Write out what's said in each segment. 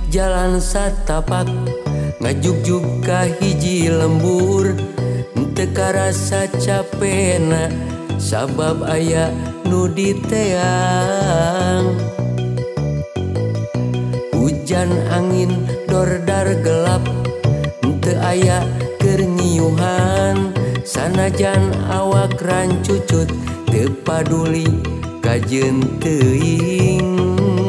jalan satapak ngajuk-juk ka hiji lembur teu karasa capena sabab aya nu diteang. Hujan angin dordar gelap teu aya keur ngiuhan sanajan awak rancucut teu paduli kajeun teuing.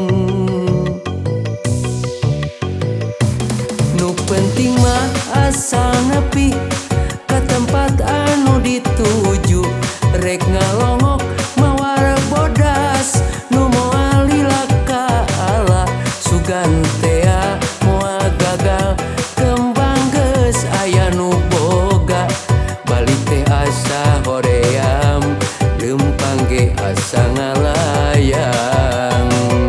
Nu penting mah asal nepi ka tempat anu dituju rek ngalongok mawar bodas nu moal lila ka ala sugan tea moal gagal kembang geus aya nu boga balik teh asa hoream lempang ge asa ngalayang.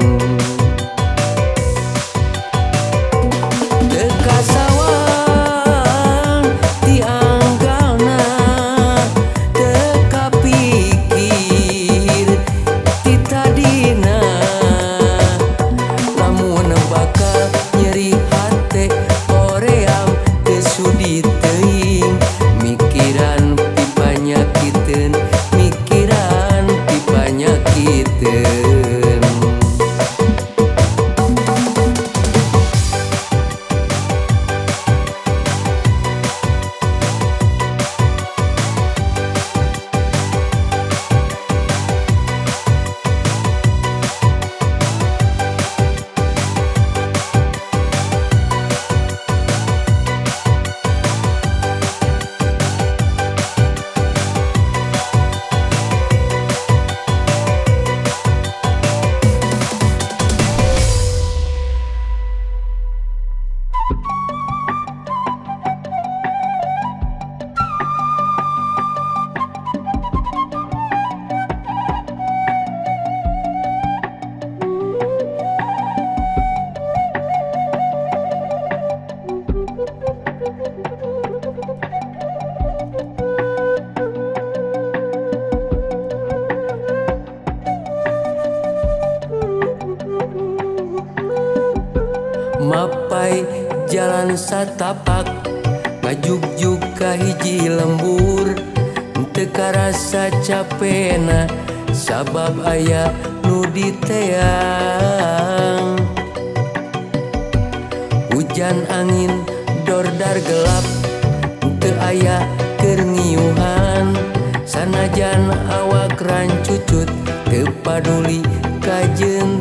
Mapai jalan satapak ngajuk-juk ka hiji lembur teu karasa capena sabab aya nu diteang. Hujan angin dordar gelap teu aya keur ngiuhan sanajan awak rancucut teu paduli kajeun